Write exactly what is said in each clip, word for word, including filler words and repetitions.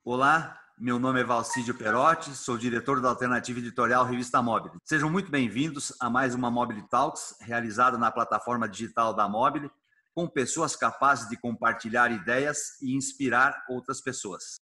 Olá, meu nome é Valcídio Perotti, sou diretor da Alternativa Editorial Revista Mobile. Sejam muito bem-vindos a mais uma Mobile Talks, realizada na plataforma digital da Mobile, com pessoas capazes de compartilhar ideias e inspirar outras pessoas.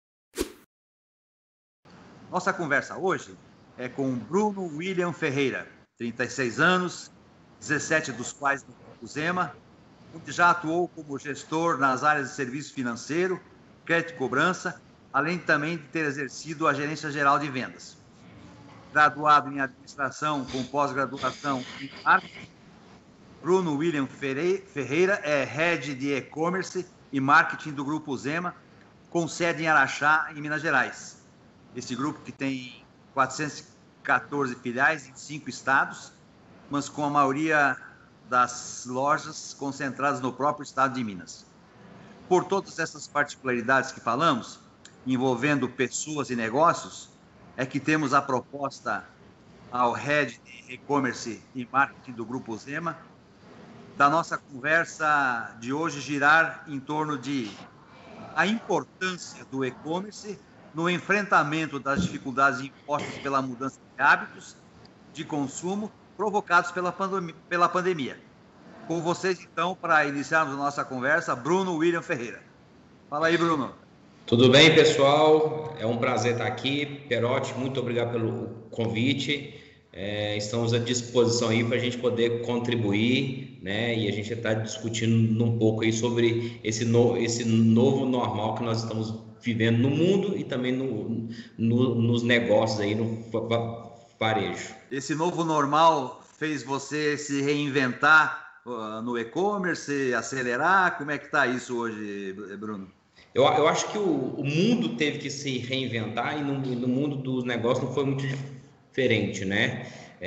Nossa conversa hoje é com Bruno William Ferreira, trinta e seis anos, dezessete dos quais no Grupo Zema, onde já atuou como gestor nas áreas de serviço financeiro, crédito e cobrança, além também de ter exercido a gerência geral de vendas. Graduado em administração com pós-graduação em marketing, Bruno William Ferreira é head de e-commerce e marketing do Grupo Zema, com sede em Araxá, em Minas Gerais. Esse grupo que tem quatrocentas e quatorze filiais em cinco estados, mas com a maioria das lojas concentradas no próprio estado de Minas. Por todas essas particularidades que falamos, envolvendo pessoas e negócios, é que temos a proposta ao head de e-commerce e marketing do Grupo Zema, da nossa conversa de hoje girar em torno de a importância do e-commerce no enfrentamento das dificuldades impostas pela mudança de hábitos de consumo provocados pela, pandem- pela pandemia. Com vocês, então, para iniciarmos a nossa conversa, Bruno William Ferreira. Fala aí, Bruno. Tudo bem, pessoal? É um prazer estar aqui. Perotti, muito obrigado pelo convite. É, estamos à disposição aí para a gente poder contribuir, né? E a gente está discutindo um pouco aí sobre esse, no, esse novo normal que nós estamos vivendo no mundo e também no, no, nos negócios aí, no varejo. Esse novo normal fez você se reinventar uh, no e-commerce, acelerar? Como é que está isso hoje, Bruno? Eu, eu acho que o, o mundo teve que se reinventar e no, no mundo dos negócios não foi muito diferente, né?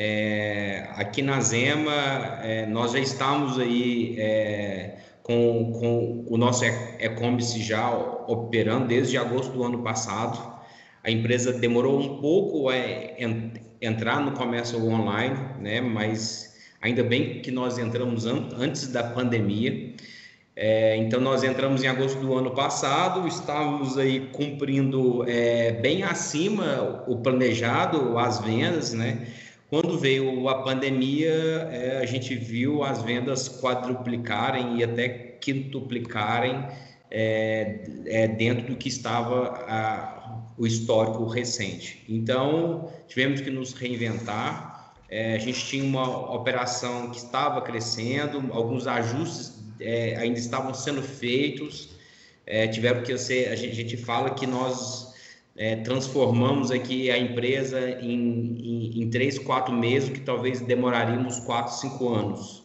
É, aqui na Zema, é, nós já estamos aí é, com, com o nosso e-commerce já operando desde agosto do ano passado. A empresa demorou um pouco a entrar no comércio online, né? Mas ainda bem que nós entramos an antes da pandemia. É, então nós entramos em agosto do ano passado, estávamos aí cumprindo é, bem acima o planejado, as vendas, né? Quando veio a pandemia, é, a gente viu as vendas quadruplicarem e até quintuplicarem é, é, dentro do que estava a, o histórico recente. Então tivemos que nos reinventar. É, a gente tinha uma operação que estava crescendo, alguns ajustes É, ainda estavam sendo feitos, é, tiveram que ser, a gente, a gente fala que nós é, transformamos aqui a empresa em, em, em três, quatro meses, que talvez demoraríamos quatro, cinco anos.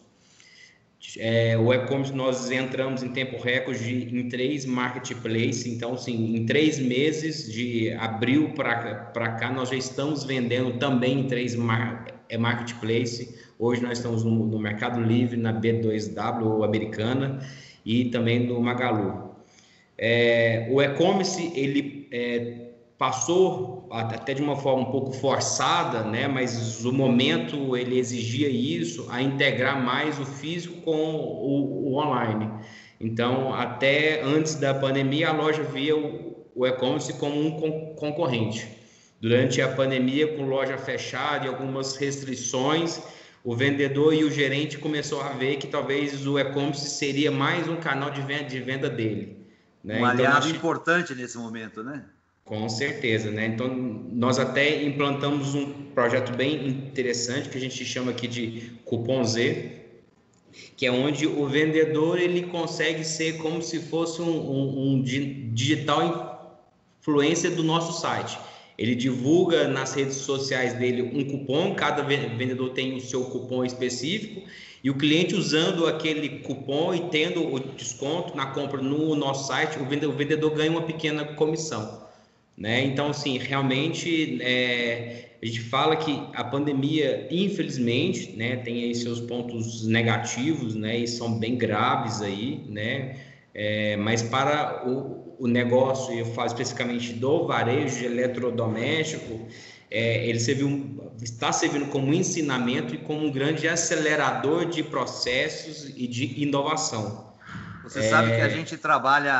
É, o e-commerce nós entramos em tempo recorde em três marketplaces, então assim, em três meses de abril para cá nós já estamos vendendo também em três mar, é, marketplaces. Hoje nós estamos no, no Mercado Livre, na B dois W Americana e também no Magalu. É, o e-commerce ele é, passou até de uma forma um pouco forçada, né? Mas o momento ele exigia isso, a integrar mais o físico com o, o online. Então, até antes da pandemia, a loja via o, o e-commerce como um con concorrente. Durante a pandemia, com loja fechada e algumas restrições, o vendedor e o gerente começou a ver que talvez o e-commerce seria mais um canal de venda, de venda dele, né? Um aliado então, nós... importante nesse momento, né? Com certeza, né? Então, nós até implantamos um projeto bem interessante que a gente chama aqui de Cupom Z, que é onde o vendedor ele consegue ser como se fosse um, um, um digital influencer do nosso site. Ele divulga nas redes sociais dele um cupom, cada vendedor tem o seu cupom específico, e o cliente usando aquele cupom e tendo o desconto na compra no nosso site, o vendedor, o vendedor ganha uma pequena comissão, né? Então, assim, realmente é, a gente fala que a pandemia, infelizmente, né, tem aí seus pontos negativos, né, e são bem graves aí, né? É, mas para o, o negócio, eu falo especificamente do varejo de eletrodoméstico, é, ele serviu, está servindo como ensinamento e como um grande acelerador de processos e de inovação. Você é... sabe que a gente trabalha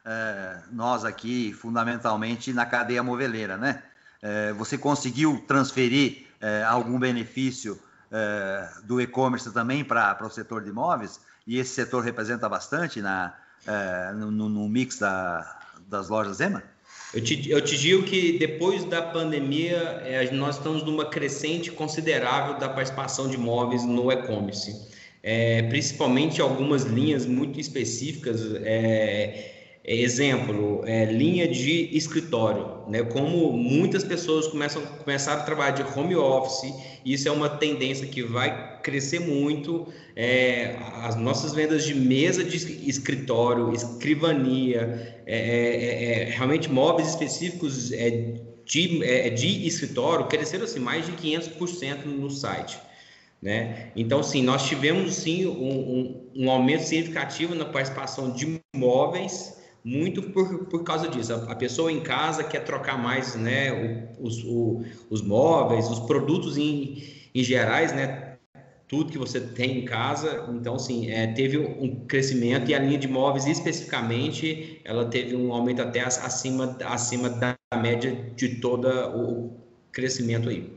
é, nós aqui, fundamentalmente, na cadeia moveleira, né? É, você conseguiu transferir é, algum benefício é, do e-commerce também para o setor de imóveis? E esse setor representa bastante na, é, no, no mix da, das lojas Zema? Eu te, eu te digo que depois da pandemia, é, nós estamos numa crescente considerável da participação de imóveis no e-commerce. É, principalmente algumas linhas muito específicas, é, é, exemplo, é, linha de escritório, né? Como muitas pessoas começam, começaram a trabalhar de home office, isso é uma tendência que vai crescer muito. É, as nossas vendas de mesa de escritório, escrivania, é, é, é, realmente móveis específicos é, de, é, de escritório cresceram assim, mais de quinhentos por cento no site. Né? Então, sim, nós tivemos sim um, um, um aumento significativo na participação de imóveis, muito por, por causa disso. A, a pessoa em casa quer trocar mais, né, o, os, o, os móveis, os produtos em, em gerais, né, tudo que você tem em casa. Então, sim, é, teve um crescimento, e a linha de imóveis especificamente, ela teve um aumento até acima, acima da média de todo o crescimento aí.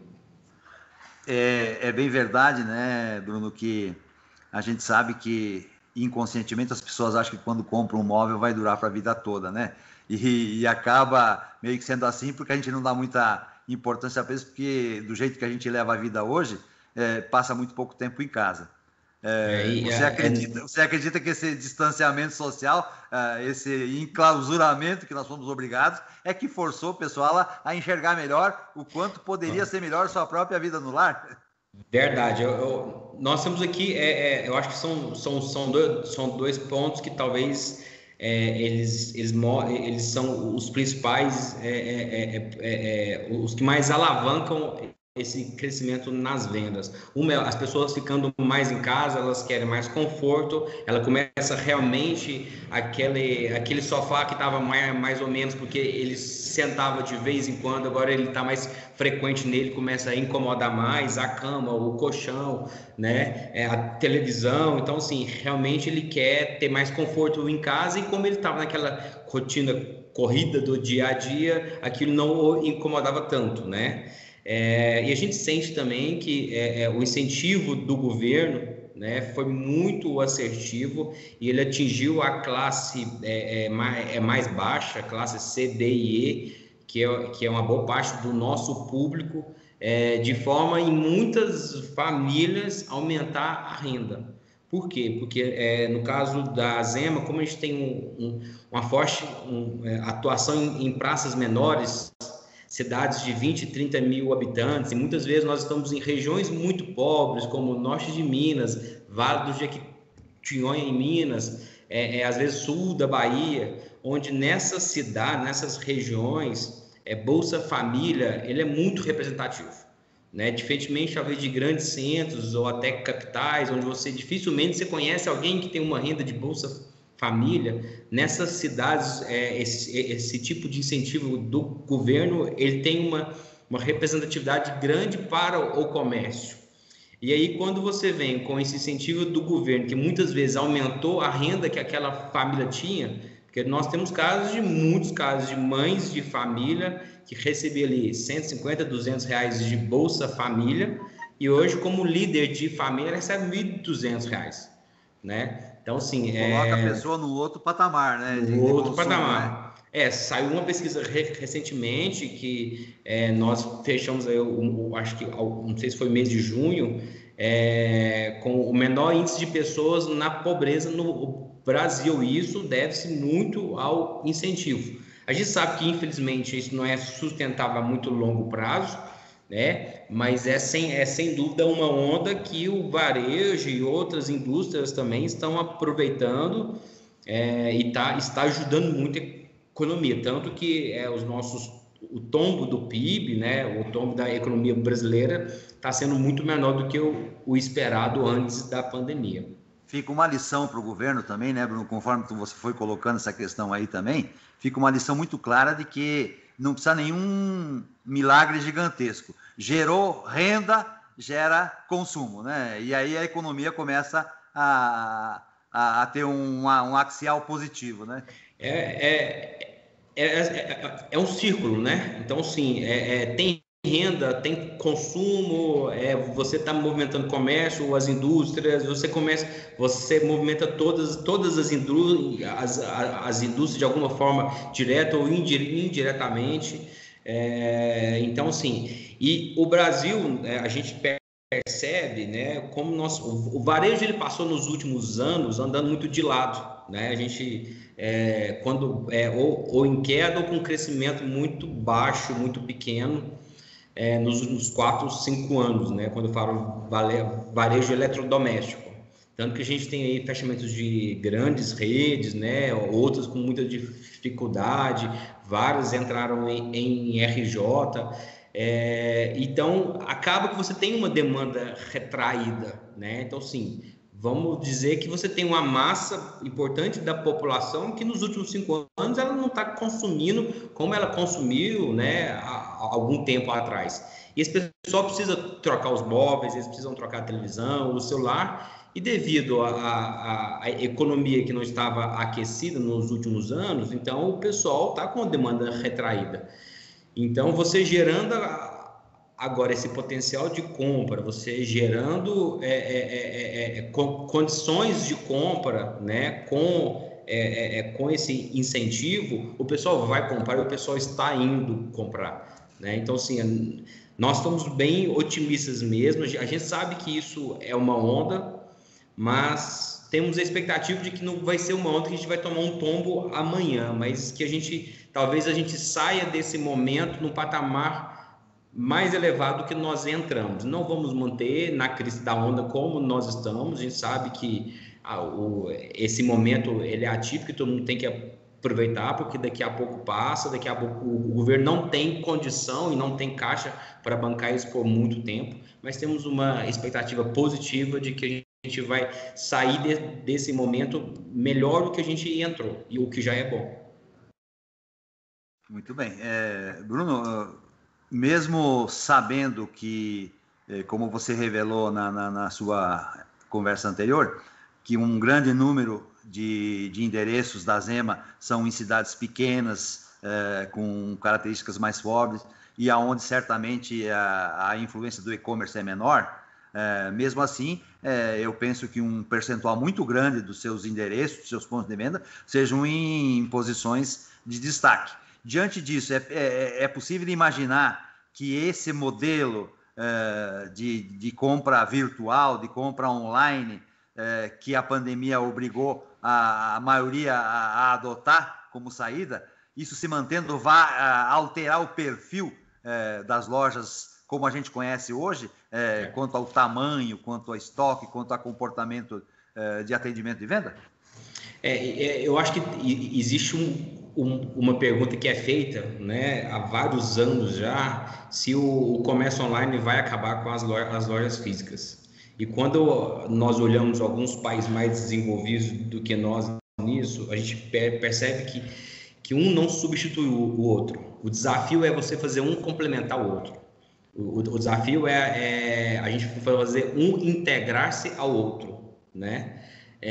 É, é bem verdade, né, Bruno, que a gente sabe que inconscientemente as pessoas acham que quando compram um móvel vai durar para a vida toda, né? E, e acaba meio que sendo assim porque a gente não dá muita importância para isso, porque do jeito que a gente leva a vida hoje, é, passa muito pouco tempo em casa. É, você, acredita, você acredita que esse distanciamento social, esse enclausuramento que nós fomos obrigados, é que forçou o pessoal a, a enxergar melhor o quanto poderia ser melhor sua própria vida no lar? Verdade. Eu, eu, nós temos aqui, é, é, eu acho que são, são, são, dois, são dois pontos que talvez é, eles, eles, eles são os principais, é, é, é, é, os que mais alavancam esse crescimento nas vendas. Uma, as pessoas ficando mais em casa, elas querem mais conforto, ela começa realmente aquele, aquele sofá que estava mais, mais ou menos, porque ele sentava de vez em quando, agora ele está mais frequente nele, começa a incomodar mais, a cama, o colchão, né, a televisão. Então, assim, realmente ele quer ter mais conforto em casa, e como ele estava naquela rotina corrida do dia a dia, aquilo não o incomodava tanto, né? É, e a gente sente também que é, é, o incentivo do governo, né, foi muito assertivo, e ele atingiu a classe é, é, mais, é mais baixa, a classe C, D e E, que é, que é uma boa parte do nosso público, é, de forma em muitas famílias aumentar a renda. Por quê? Porque é, no caso da Zema, como a gente tem um, um, uma forte um, é, atuação em, em praças menores, cidades de vinte, trinta mil habitantes, e muitas vezes nós estamos em regiões muito pobres, como o norte de Minas, Vale do Jequitinhonha em Minas, é, é, às vezes sul da Bahia, onde nessas cidades, nessas regiões, é, Bolsa Família, ele é muito representativo, né? Diferentemente, talvez, de grandes centros ou até capitais, onde você dificilmente você conhece alguém que tem uma renda de Bolsa Família. Nessas cidades, é, esse, esse tipo de incentivo do governo, ele tem uma, uma representatividade grande para o comércio. E aí, quando você vem com esse incentivo do governo, que muitas vezes aumentou a renda que aquela família tinha, porque nós temos casos de muitos casos de mães de família que recebiam ali cento e cinquenta, duzentos reais de Bolsa Família, e hoje, como líder de família, recebe mil e duzentos reais, né? Então, assim, coloca é... a pessoa no outro patamar, né? No De, de outro consumo, patamar. Né? É, saiu uma pesquisa re recentemente que é, nós fechamos, aí, eu, eu, acho que, não sei se foi mês de junho, é, com o menor índice de pessoas na pobreza no Brasil. E isso deve-se muito ao incentivo. A gente sabe que, infelizmente, isso não é sustentável a muito longo prazo, né? Mas é sem, é sem dúvida uma onda que o varejo e outras indústrias também estão aproveitando, é, e tá, está ajudando muito a economia, tanto que é, os nossos, o tombo do P I B, né, o tombo da economia brasileira está sendo muito menor do que o, o esperado antes da pandemia. Fica uma lição para o governo também, né, Bruno? Conforme você foi colocando essa questão aí também, fica uma lição muito clara de que não precisa nenhum milagre gigantesco. Gerou renda, gera consumo, né? E aí a economia começa a, a, a ter um, um axial positivo, né? É, é, é, é, é um círculo, né? Então, sim, é, é, tem renda, tem consumo, é, você está movimentando comércio, as indústrias, você começa, você movimenta todas, todas as, indú as, as indústrias de alguma forma, direta ou indiretamente. É, então, sim, e o Brasil, é, a gente percebe, né, como nós, o, o varejo ele passou nos últimos anos andando muito de lado, né? A gente é, quando é ou, ou em queda ou com um crescimento muito baixo, muito pequeno. É, nos últimos quatro, cinco anos, né? Quando eu falo varejo eletrodoméstico. Tanto que a gente tem aí fechamentos de grandes redes, né? Outras com muita dificuldade, várias entraram em, em R J. É, então, acaba que você tem uma demanda retraída, né? Então, sim, vamos dizer que você tem uma massa importante da população que nos últimos cinco anos ela não está consumindo como ela consumiu, né, há algum tempo atrás. E esse pessoal precisa trocar os móveis, eles precisam trocar a televisão, o celular, e devido à economia que não estava aquecida nos últimos anos, então o pessoal está com a demanda retraída. Então, você gerando agora esse potencial de compra, você gerando é, é, é, é, condições de compra, né, com, é, é, com esse incentivo, o pessoal vai comprar e o pessoal está indo comprar, né? Então, assim, nós estamos bem otimistas mesmo, a gente sabe que isso é uma onda, mas temos a expectativa de que não vai ser uma onda que a gente vai tomar um tombo amanhã, mas que a gente, talvez a gente saia desse momento num patamar mais elevado do que nós entramos. Não vamos manter na crista da onda como nós estamos, a gente sabe que ah, o, esse momento ele é atípico e todo mundo tem que aproveitar, porque daqui a pouco passa, daqui a pouco o, o governo não tem condição e não tem caixa para bancar isso por muito tempo, mas temos uma expectativa positiva de que a gente a gente vai sair de, desse momento melhor do que a gente entrou, e o que já é bom. Muito bem. É, Bruno, mesmo sabendo que, como você revelou na, na, na sua conversa anterior, que um grande número de, de endereços da Zema são em cidades pequenas, é, com características mais pobres, e aonde certamente a, a influência do e-commerce é menor, É, mesmo assim, é, eu penso que um percentual muito grande dos seus endereços, dos seus pontos de venda, sejam em, em posições de destaque. Diante disso, é, é, é possível imaginar que esse modelo é, de, de compra virtual, de compra online, é, que a pandemia obrigou a, a maioria a, a adotar como saída, isso se mantendo, vai alterar o perfil é, das lojas como a gente conhece hoje, é, quanto ao tamanho, quanto ao estoque, quanto ao comportamento é, de atendimento e venda? É, é, eu acho que existe um, um, uma pergunta que é feita, né, há vários anos já, se o, o comércio online vai acabar com as lojas, as lojas físicas. E quando nós olhamos alguns países mais desenvolvidos do que nós nisso, a gente percebe que, que um não substitui o, o outro. O desafio é você fazer um complementar o outro. O, o desafio é, é a gente fazer um integrar-se ao outro, né?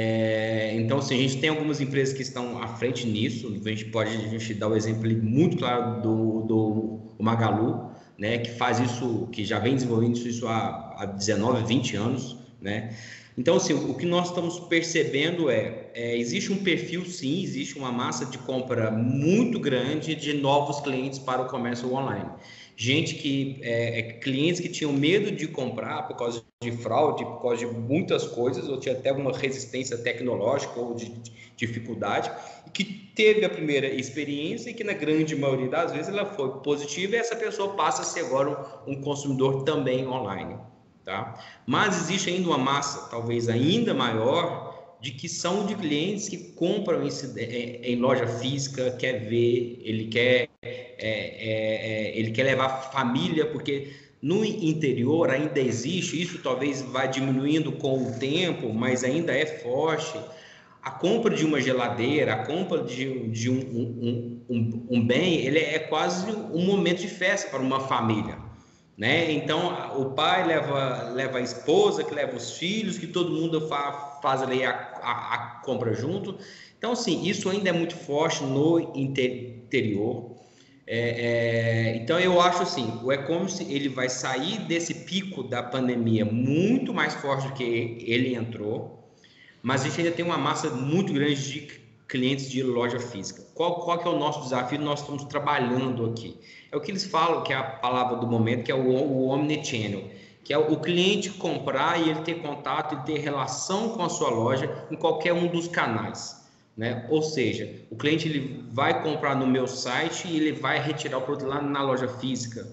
É, então, assim, a gente tem algumas empresas que estão à frente nisso. A gente pode a gente dar o exemplo muito claro do, do Magalu, né? Que faz isso, que já vem desenvolvendo isso há, há dezenove, vinte anos, né? Então, assim, o que nós estamos percebendo é, é existe um perfil, sim, existe uma massa de compra muito grande de novos clientes para o comércio online. Gente que, é, clientes que tinham medo de comprar por causa de fraude, por causa de muitas coisas, ou tinha até uma resistência tecnológica ou de, de dificuldade, e que teve a primeira experiência e que na grande maioria das vezes ela foi positiva e essa pessoa passa a ser agora um, um consumidor também online, tá? Mas existe ainda uma massa, talvez ainda maior, de que são de clientes que compram em, em loja física, quer ver, ele quer, é, é, é, ele quer levar a família, porque no interior ainda existe, isso talvez vá diminuindo com o tempo, mas ainda é forte. A compra de uma geladeira, a compra de, de um, um, um, um bem, ele é quase um momento de festa para uma família. né? Então, o pai leva, leva a esposa, que leva os filhos, que todo mundo fa, faz ali a, a, a compra junto. Então, assim, isso ainda é muito forte no interior. É, é, então, eu acho assim, o e-commerce ele vai sair desse pico da pandemia muito mais forte do que ele entrou, mas a gente ainda tem uma massa muito grande de clientes de loja física. Qual, qual que é o nosso desafio? Nós estamos trabalhando aqui. É o que eles falam, que é a palavra do momento, que é o, o omnichannel, que é o cliente comprar e ele ter contato e ter relação com a sua loja em qualquer um dos canais, né? Ou seja, o cliente ele vai comprar no meu site e ele vai retirar o produto lá na loja física,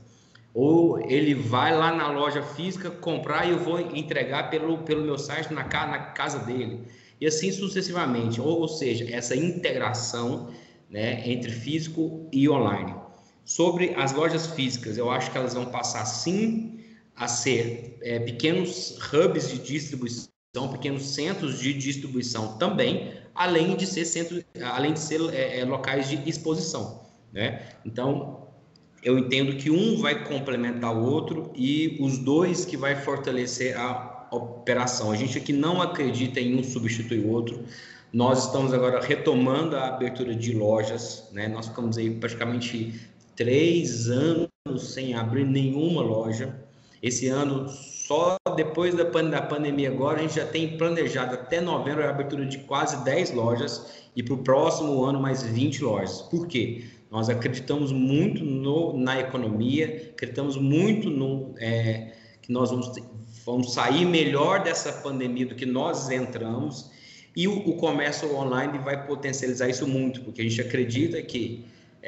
ou ele vai lá na loja física comprar e eu vou entregar pelo, pelo meu site na, na casa dele, e assim sucessivamente. Ou, ou seja, essa integração, né, entre físico e online. Sobre as lojas físicas, eu acho que elas vão passar sim a ser é, pequenos hubs de distribuição, pequenos centros de distribuição também, além de ser centros, além de ser é, é, locais de exposição, né? Então, eu entendo que um vai complementar o outro e os dois que vai fortalecer a operação. A gente aqui não acredita em um substituir o outro. Nós estamos agora retomando a abertura de lojas, né? Nós ficamos aí praticamente três anos sem abrir nenhuma loja. Esse ano, só depois da pandemia agora, a gente já tem planejado até novembro a abertura de quase dez lojas e para o próximo ano mais vinte lojas. Por quê? Nós acreditamos muito no, na economia, acreditamos muito no, é, que nós vamos, vamos sair melhor dessa pandemia do que nós entramos, e o, o comércio online vai potencializar isso muito, porque a gente acredita que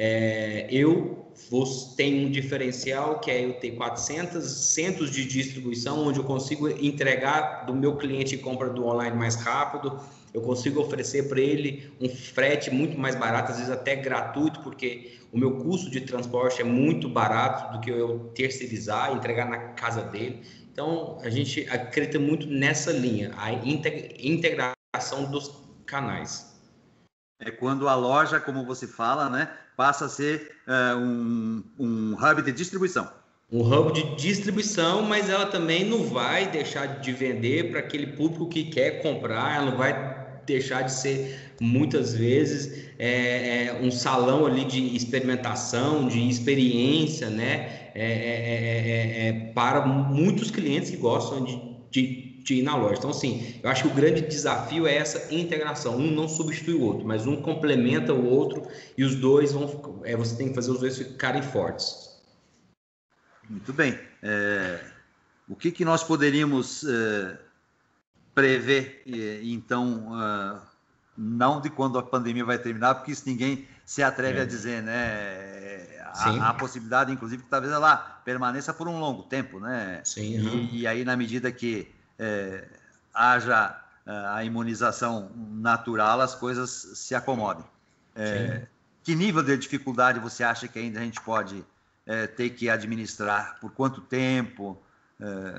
é, eu vou, tenho um diferencial que é eu ter quatrocentos centros de distribuição onde eu consigo entregar do meu cliente que compra do online mais rápido. Eu consigo oferecer para ele um frete muito mais barato, às vezes até gratuito, porque o meu custo de transporte é muito barato do que eu terceirizar e entregar na casa dele. Então, a gente acredita muito nessa linha, a integração dos canais. É quando a loja, como você fala, né, passa a ser uh, um, um hub de distribuição. Um hub de distribuição, mas ela também não vai deixar de vender para aquele público que quer comprar, ela não vai deixar de ser, muitas vezes, é, é, um salão ali de experimentação, de experiência, né? É, é, é, é, para muitos clientes que gostam de, de, de ir na loja. Então, assim, eu acho que o grande desafio é essa integração. Um não substitui o outro, mas um complementa o outro e os dois vão... É, você tem que fazer os dois ficarem fortes. Muito bem. É, o que, que nós poderíamos... É... prever, então, uh, não de quando a pandemia vai terminar, porque isso ninguém se atreve é. a dizer, né? Há a possibilidade, inclusive, que talvez ela permaneça por um longo tempo, né? Sim, e, uhum. e aí, na medida que é, haja a imunização natural, as coisas se acomodem. É, que nível de dificuldade você acha que ainda a gente pode é, ter que administrar? Por quanto tempo? É...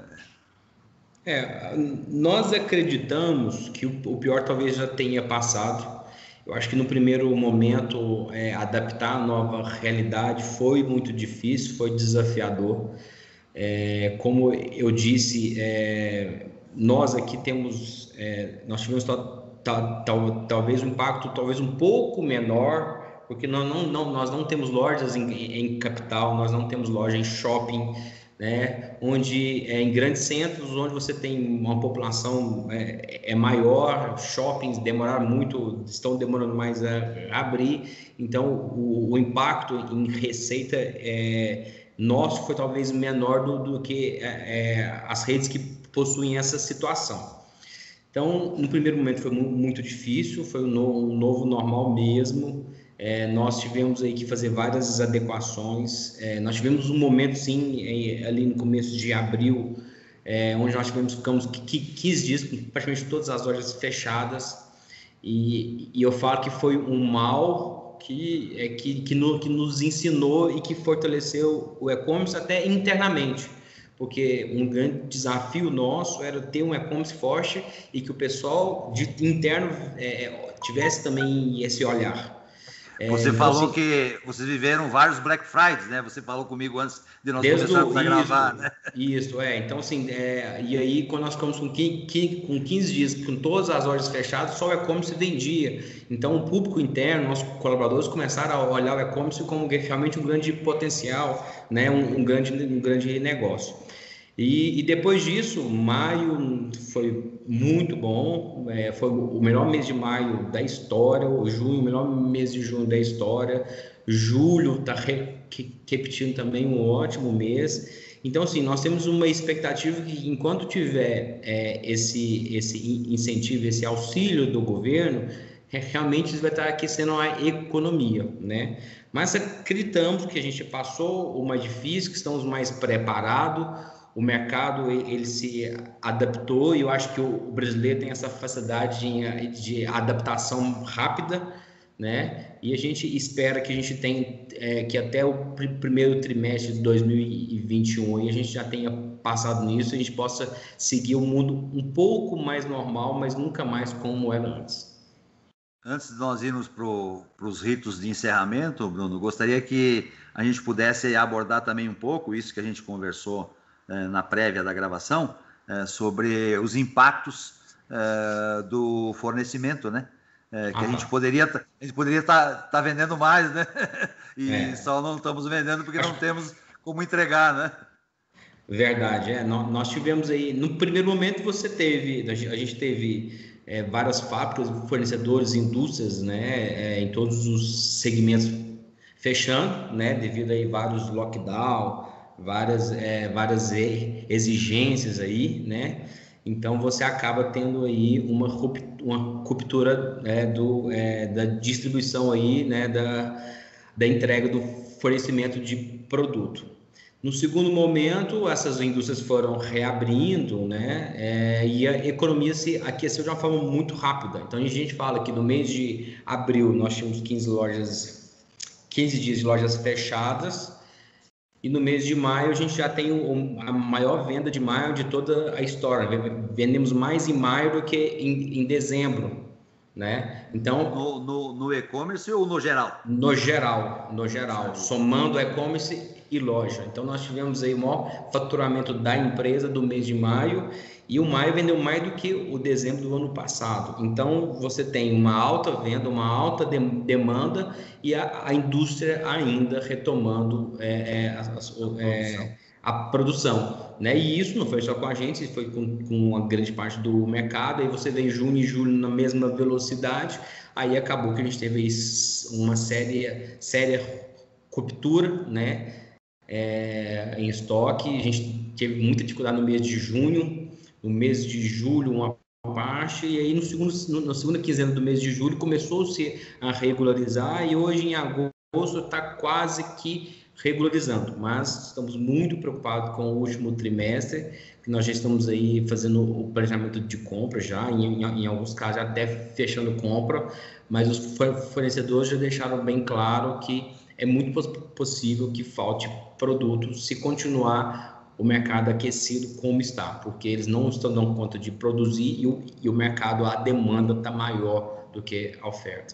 É, nós acreditamos que o pior talvez já tenha passado. Eu acho que no primeiro momento é, adaptar a nova realidade foi muito difícil, foi desafiador. É, como eu disse, é, nós aqui temos, é, nós tivemos tal, tal, tal, talvez um impacto talvez um pouco menor, porque nós não, não, nós não temos lojas em, em capital, nós não temos loja em shopping, né, onde é, em grandes centros, onde você tem uma população é, é maior, shoppings demoraram muito, estão demorando mais a abrir, então o, o impacto em receita é, nosso foi talvez menor do, do que é, as redes que possuem essa situação. Então, no primeiro momento foi muito difícil, foi um novo, um novo normal mesmo. É, nós tivemos aí que fazer várias adequações. É, nós tivemos um momento, sim, ali no começo de abril, é, onde nós tivemos, ficamos quinze dias com praticamente todas as lojas fechadas. E, e eu falo que foi um mal que, é, que, que, no, que nos ensinou e que fortaleceu o e-commerce até internamente. Porque um grande desafio nosso era ter um e-commerce forte e que o pessoal de interno é, tivesse também esse olhar. Você então, falou assim, que vocês viveram vários Black Fridays, né? Você falou comigo antes de nós desde começarmos o, a isso, gravar, né? Isso, é. Então, assim, é, e aí quando nós ficamos com quinze dias, com todas as lojas fechadas, só o e-commerce vendia. Então, o público interno, nossos colaboradores começaram a olhar o e-commerce como realmente um grande potencial, né? Um, um, grande, um grande negócio. E, e depois disso, maio foi muito bom, é, foi o melhor mês de maio da história, o junho, o melhor mês de junho da história, julho está re, repetindo também um ótimo mês. Então, assim, nós temos uma expectativa que enquanto tiver é, esse, esse incentivo, esse auxílio do governo, realmente isso vai estar aquecendo a economia, né? Mas acreditamos que a gente passou o mais difícil, que estamos mais preparados. O mercado ele se adaptou e eu acho que o brasileiro tem essa facilidade de, de adaptação rápida, né? E a gente espera que a gente tenha é, que até o primeiro trimestre de dois mil e vinte e um a gente já tenha passado nisso e a gente possa seguir o mundo um pouco mais normal, mas nunca mais como era antes. Antes de nós irmos para os ritos de encerramento, Bruno, gostaria que a gente pudesse abordar também um pouco isso que a gente conversou na prévia da gravação, sobre os impactos do fornecimento, né? Que a gente poderia a gente poderia estar tá vendendo mais, né? E é. só não estamos vendendo porque não temos como entregar, né? Verdade, é. Nós tivemos aí, no primeiro momento você teve, a gente teve é, várias fábricas, fornecedores, indústrias, né? É, em todos os segmentos fechando, né? Devido aí vários lockdown, várias, é, várias exigências aí, né? Então você acaba tendo aí uma ruptura, uma ruptura é, do, é, da distribuição aí, né? Da, da entrega do fornecimento de produto. No segundo momento, essas indústrias foram reabrindo, né? É, e a economia se aqueceu de uma forma muito rápida. Então a gente fala que no mês de abril nós tínhamos quinze lojas, quinze dias de lojas fechadas. E no mês de maio a gente já tem o, a maior venda de maio de toda a história. Vendemos mais em maio do que em, em dezembro, né? Então no, no, no e-commerce ou no geral? No geral, no geral, somando e-commerce e loja. Então nós tivemos aí o maior faturamento da empresa do mês de maio e o maio vendeu mais do que o dezembro do ano passado. Então você tem uma alta venda, uma alta de, demanda e a, a indústria ainda retomando é, é, a, é, a produção, né? E isso não foi só com a gente, foi com, com uma grande parte do mercado. Aí você vê junho e julho na mesma velocidade. Aí acabou que a gente teve uma séria, séria ruptura, né? É, em estoque. A gente teve muita dificuldade no mês de junho, no mês de julho uma parte, e aí no segundo, no, na segunda quinzena do mês de julho começou-se a regularizar e hoje em agosto está quase que regularizando, mas estamos muito preocupados com o último trimestre, que nós já estamos aí fazendo o planejamento de compra já, em, em, em alguns casos até fechando compra, mas os fornecedores já deixaram bem claro que é muito possível que falte produto se continuar o mercado aquecido como está, porque eles não estão dando conta de produzir e o, e o mercado, a demanda está maior do que a oferta.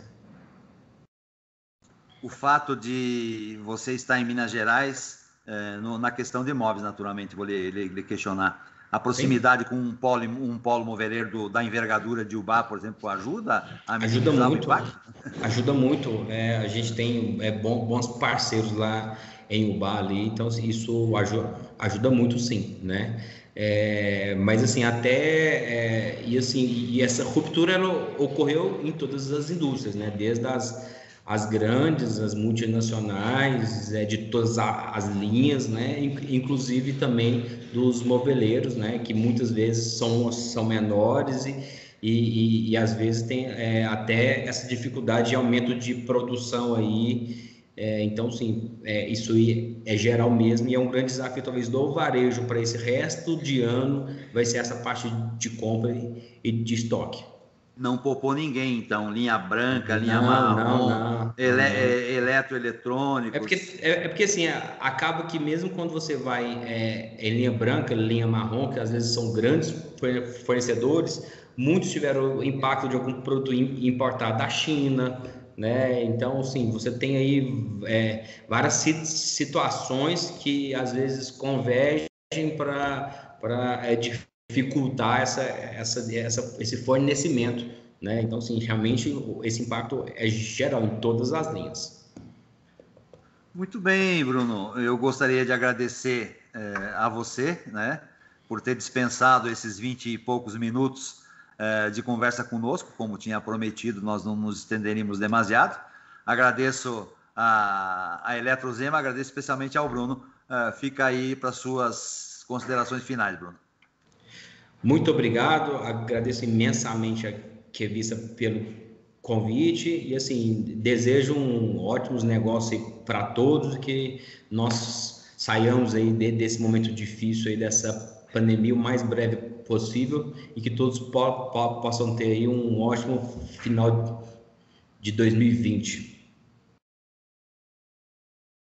O fato de você estar em Minas Gerais, é, no, na questão de imóveis, naturalmente, vou lhe, lhe, lhe questionar, a proximidade Sim. com um polo, um polo moveleiro da envergadura de Ubá, por exemplo, ajuda a minimizar o impacto? Ajuda muito. É, a gente tem é, bom, bons parceiros lá em Ubá ali, então isso ajuda, ajuda muito, sim, né? É, mas assim, até é, e assim, e essa ruptura ela ocorreu em todas as indústrias, né? Desde as as grandes, as multinacionais, é, de todas as linhas, né? Inclusive também dos moveleiros, né? Que muitas vezes são, são menores e, e, e às vezes tem é, até essa dificuldade de aumento de produção aí. É, então, sim, é, isso é geral mesmo e é um grande desafio, talvez, do varejo para esse resto de ano, vai ser essa parte de compra e de estoque. Não poupou ninguém, então, linha branca, linha não, marrom, não, não, ele, não. É, eletroeletrônicos. É porque, é, é porque assim, é, acaba que mesmo quando você vai é, em linha branca, linha marrom, que às vezes são grandes fornecedores, muitos tiveram impacto de algum produto importado da China, né? Então, sim, você tem aí é, várias situações que às vezes convergem para é, dificultar essa, essa, essa, esse fornecimento, né? Então, sim, realmente esse impacto é geral em todas as linhas. Muito bem, Bruno. Eu gostaria de agradecer é, a você, né, por ter dispensado esses vinte e poucos minutos é, de conversa conosco. Como tinha prometido, nós não nos estenderíamos demasiado. Agradeço a, a Eletrozema, agradeço especialmente ao Bruno. Uh, fica aí para suas considerações finais, Bruno. Muito obrigado, agradeço imensamente a Kevissa pelo convite e, assim, desejo um ótimos negócios para todos, que nós saiamos aí de, desse momento difícil aí, dessa pandemia o mais breve possível, e que todos po po possam ter aí um ótimo final de dois mil e vinte.